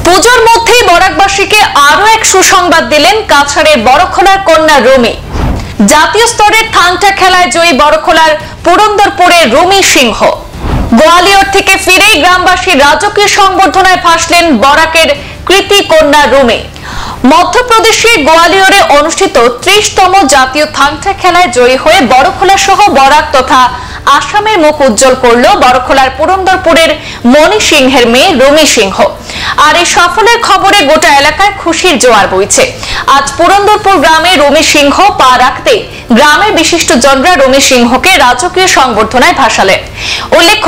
পুজোর মধ্যেই বরাকবাসীকে আরো এক সুসংবাদ দিলেন কাছাড়ের বড়খোলার কন্যা রুমি। জাতীয় স্তরের থাংটা খেলায় জয়ী বড়খোলার পুরন্দরপুরের রুমি সিংহ। গোয়ালিয়র থেকে ফিরেই গ্রামবাসীর রাজকীয় সংবর্ধনায় ভাসলেন বরাকের কৃতি কন্যা রুমি। মধ্যপ্রদেশের গোয়ালিয়রে অনুষ্ঠিত ৩০তম জাতীয় থাংটা খেলায় জয়ী হয়ে বড়খোলা সহ বরাক তথা আসামের মুখ উজ্জ্বল করল বড়খোলার পুরন্দরপুরের মণি সিংহের মেয়ে রুমি সিংহ। আর এই সফলের খবরে গোটা এলাকায় খুশির জোয়ার বইছে। আজ পুরন্দরপুর গ্রামে রুমি সিংহ পা রাখতে গ্রামের বিশিষ্টজনরা রুমি সিংহকে রাজকীয় সংবর্ধনায় ভাসালেন। উল্লেখ্য,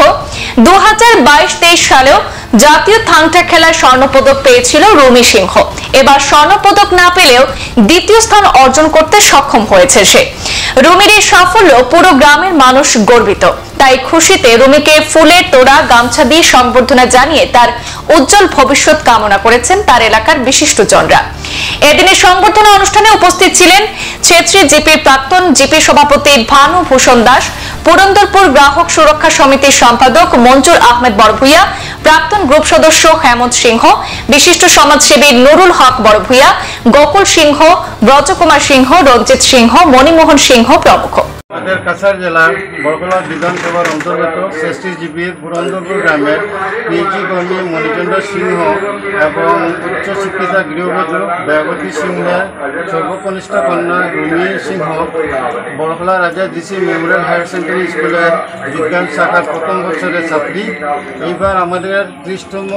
2022-23 সালেও জাতীয় থাংটা খেলায় স্বর্ণপদক পেয়েছিল রুমি সিংহ। এবার স্বর্ণপদক না পেলেও দ্বিতীয় স্থান অর্জন করতে সক্ষম হয়েছে সে। রুমির এই সাফল্য পুরো গ্রামের মানুষ গর্বিত। তাই খুশিতে রুমিকে ফুলের তোড়া গামছা দিয়ে সংবর্ধনা জানিয়ে তার উজ্জ্বল ভবিষ্যৎ কামনা করেছেন তার এলাকার বিশিষ্টজনরা। এদিনের সংবর্ধনা অনুষ্ঠানে উপস্থিত ছিলেন ছেত্রী জিপির প্রাক্তন জিপি সভাপতি ভানু ভূষণ দাস, পুরন্দরপুর গ্রাহক সুরক্ষা সমিতির সম্পাদক মঞ্জুর আহমেদ বড়ভূইয়া, প্রাক্তন গ্রুপ সদস্য হেমন্ত সিংহ, বিশিষ্ট সমাজসেবী নুরুল হক বড়ভূইয়া, গোকুল সিংহ, ব্রজকুমার সিংহ, রঞ্জিত সিংহ, মণিমোহন সিংহ প্রমুখ। আমাদের কাছাড় জেলার বড়খোলা বিধানসভার অন্তর্গত ষষ্ঠী জিপির পুরন্দরপুর গ্রামের পিএইচডি কর্মী মণিচন্দ্র সিংহ এবং উচ্চশিক্ষিতা গৃহবধূ বেয়াবতী সিংহের সর্বকনিষ্ঠ কন্যা রুমি সিংহ বড়খোলা রাজা ডিসি মেমোরিয়াল হায়ার সেকেন্ডারি স্কুলের বিজ্ঞান শাখার প্রথম বছরের ছাত্রী। এইবার আমাদের 30তম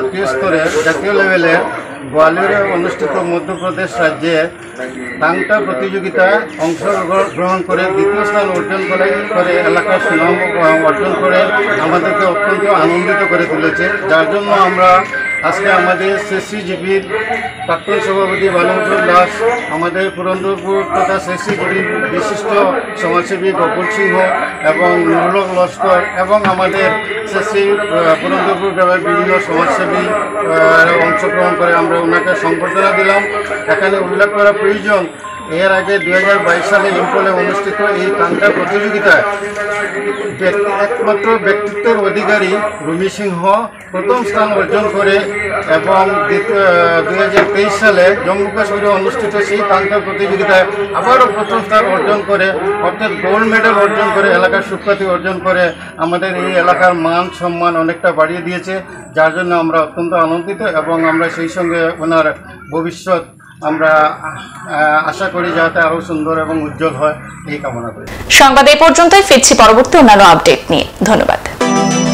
জাতীয় লেভেলের গোয়ালিয়রে অনুষ্ঠিত মধ্যপ্রদেশ রাজ্যে থাংটা প্রতিযোগিতায় অংশগ্রহণ করে দ্বিতীয় স্থান অর্জন করে এলাকার সুনাম অর্জন করে আমাদেরকে অত্যন্ত আনন্দিত করে তুলেছে। যার জন্য আমরা আজকে আমাদের ষষ্ঠী জিপির প্রাক্তন সভাপতি ভানুভূষণ দাস, আমাদের পুরন্দরপুর তথা ষষ্ঠী জিপির বিশিষ্ট সমাজসেবী গোকুল সিংহ এবং নুরুল লস্কর এবং আমাদের ষষ্ঠী পুরন্দরপুর গ্রামের বিভিন্ন সমাজসেবী অংশগ্রহণ করে আমরা ওনাকে সংবর্ধনা দিলাম। এখানে উল্লেখ করা প্রয়োজন, এর আগে 2022 সালে ইম্ফলে অনুষ্ঠিত এই থাংটা প্রতিযোগিতায় একমাত্র ব্যক্তিত্বের অধিকারী রুমি সিংহ প্রথম স্থান অর্জন করে এবং 2023 সালে জম্মু কাশ্মীরে অনুষ্ঠিত সেই থাংটা প্রতিযোগিতায় আবারও প্রথম স্থান অর্জন করে, অর্থাৎ গোল্ড মেডেল অর্জন করে, এলাকার সুখ্যাতি অর্জন করে আমাদের এই এলাকার মান সম্মান অনেকটা বাড়িয়ে দিয়েছে। যার জন্য আমরা অত্যন্ত আনন্দিত এবং আমরা সেই সঙ্গে ওনার ভবিষ্যৎ আমরা আশা করি যাতে আরো সুন্দর এবং উজ্জ্বল হয় এই কামনা করি। সংবাদ এই পর্যন্তই, ফিরছি পরবর্তী অন্যান্য আপডেট নিয়ে। ধন্যবাদ।